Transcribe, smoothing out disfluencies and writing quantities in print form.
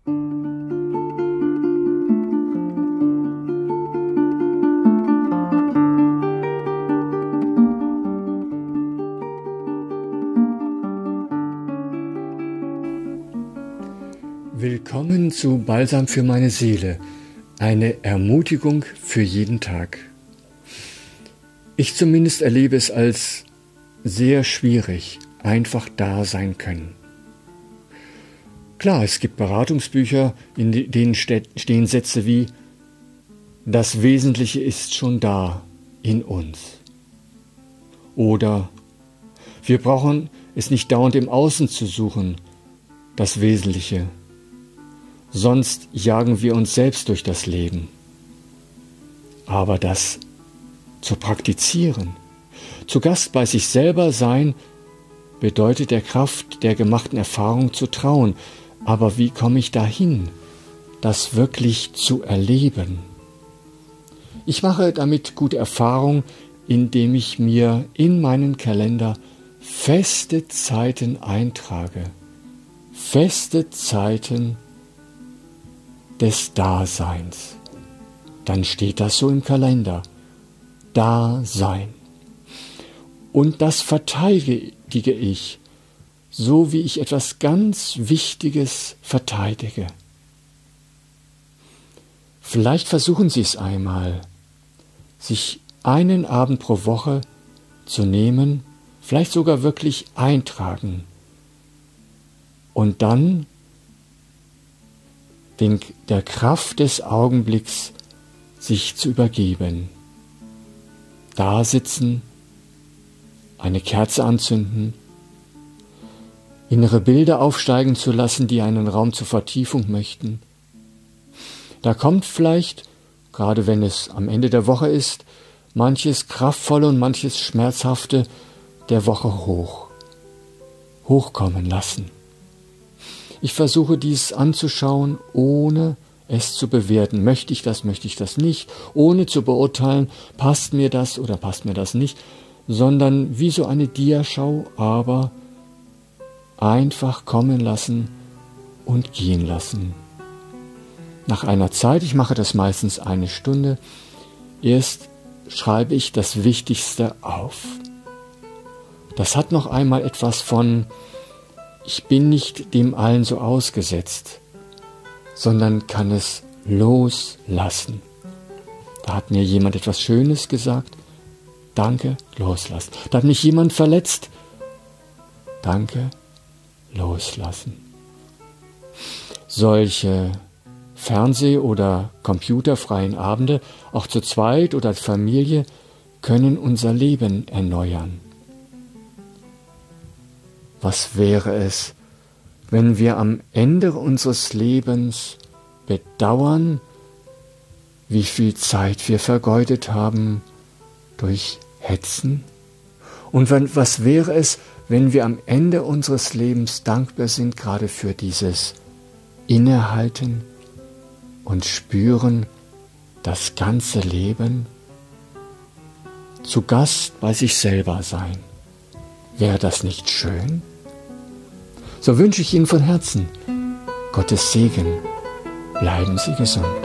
Willkommen zu Balsam für meine Seele, eine Ermutigung für jeden Tag. Ich zumindest erlebe es als sehr schwierig, einfach da sein können. Klar, es gibt Beratungsbücher, in denen stehen Sätze wie: Das Wesentliche ist schon da in uns. Oder: Wir brauchen es nicht dauernd im Außen zu suchen, das Wesentliche. Sonst jagen wir uns selbst durch das Leben. Aber das zu praktizieren, zu Gast bei sich selber sein, bedeutet der Kraft der gemachten Erfahrung zu trauen. Aber wie komme ich dahin, das wirklich zu erleben? Ich mache damit gute Erfahrung, indem ich mir in meinen Kalender feste Zeiten eintrage. Feste Zeiten des Daseins. Dann steht das so im Kalender. Dasein. Und das verteidige ich, so wie ich etwas ganz Wichtiges verteidige. Vielleicht versuchen Sie es einmal, sich einen Abend pro Woche zu nehmen, vielleicht sogar wirklich eintragen und dann der Kraft des Augenblicks sich zu übergeben. Da sitzen, eine Kerze anzünden, innere Bilder aufsteigen zu lassen, die einen Raum zur Vertiefung möchten. Da kommt vielleicht, gerade wenn es am Ende der Woche ist, manches Kraftvolle und manches Schmerzhafte der Woche hochkommen lassen. Ich versuche dies anzuschauen, ohne es zu bewerten. Möchte ich das nicht, ohne zu beurteilen, passt mir das oder passt mir das nicht, sondern wie so eine Diaschau, aber einfach kommen lassen und gehen lassen. Nach einer Zeit, ich mache das meistens 1 Stunde, erst schreibe ich das Wichtigste auf. Das hat noch einmal etwas von: Ich bin nicht dem Allen so ausgesetzt, sondern kann es loslassen. Da hat mir jemand etwas Schönes gesagt. Danke, loslassen. Da hat mich jemand verletzt. Danke, loslassen. Solche Fernseh- oder computerfreien Abende, auch zu zweit oder als Familie, können unser Leben erneuern. Was wäre es, wenn wir am Ende unseres Lebens bedauern, wie viel Zeit wir vergeudet haben durch Hetzen? Und was wäre es, wenn wir am Ende unseres Lebens dankbar sind, gerade für dieses Innehalten und spüren, das ganze Leben zu Gast bei sich selber sein? Wäre das nicht schön? So wünsche ich Ihnen von Herzen Gottes Segen. Bleiben Sie gesund.